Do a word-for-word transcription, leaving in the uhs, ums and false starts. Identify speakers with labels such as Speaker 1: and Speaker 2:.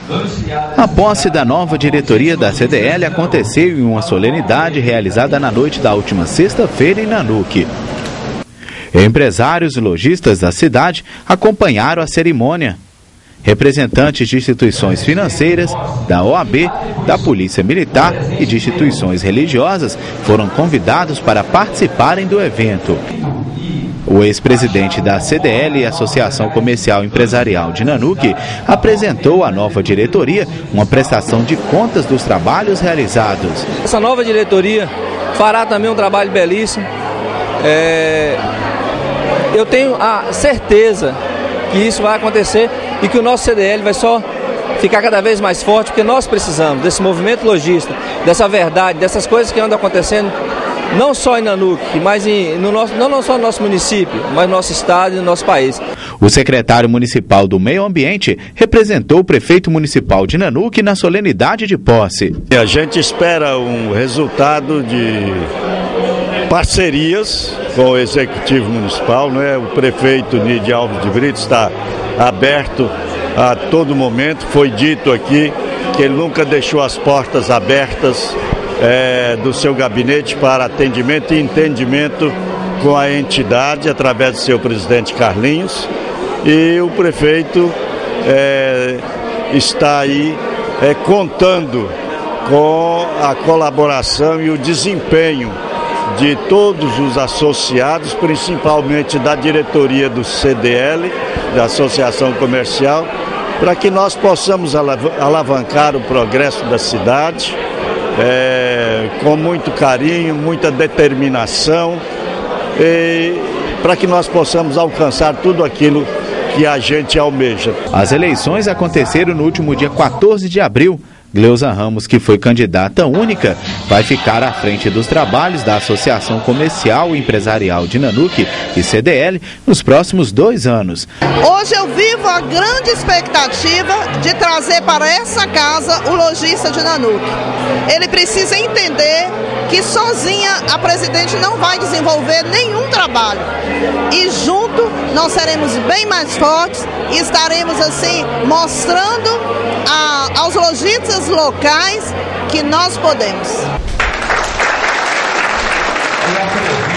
Speaker 1: A posse da nova diretoria da C D L aconteceu em uma solenidade realizada na noite da última sexta-feira em Nanuque. Empresários e lojistas da cidade acompanharam a cerimônia. Representantes de instituições financeiras, da O A B, da Polícia Militar e de instituições religiosas foram convidados para participarem do evento. O ex-presidente da C D L, Associação Comercial Empresarial de Nanuque, apresentou à nova diretoria uma prestação de contas dos trabalhos realizados.
Speaker 2: Essa nova diretoria fará também um trabalho belíssimo. É... Eu tenho a certeza que isso vai acontecer e que o nosso C D L vai só ficar cada vez mais forte, porque nós precisamos desse movimento lojista, dessa verdade, dessas coisas que andam acontecendo, não só em Nanuque, mas em, no nosso, não, não só no nosso município, mas no nosso estado e no nosso país.
Speaker 1: O secretário municipal do Meio Ambiente representou o prefeito municipal de Nanuque na solenidade de posse.
Speaker 3: A gente espera um resultado de parcerias com o executivo municipal, não é? O prefeito Nidia Alves de Brito está aberto a todo momento. Foi dito aqui que ele nunca deixou as portas abertas É, do seu gabinete para atendimento e entendimento com a entidade através do seu presidente Carlinhos, e o prefeito é, está aí é, contando com a colaboração e o desempenho de todos os associados, principalmente da diretoria do C D L, da Associação Comercial, para que nós possamos alavancar o progresso da cidade. É, com muito carinho, muita determinação, para que nós possamos alcançar tudo aquilo que a gente almeja.
Speaker 1: As eleições aconteceram no último dia quatorze de abril. Gleuza Ramos, que foi candidata única, vai ficar à frente dos trabalhos da Associação Comercial e Empresarial de Nanuque e C D L nos próximos dois anos.
Speaker 4: Hoje eu vivo a grande expectativa de trazer para essa casa o lojista de Nanuque. Ele precisa entender que sozinha a presidente não vai desenvolver nenhum trabalho. E junto nós seremos bem mais fortes e estaremos assim mostrando a, aos lojistas locais que nós podemos.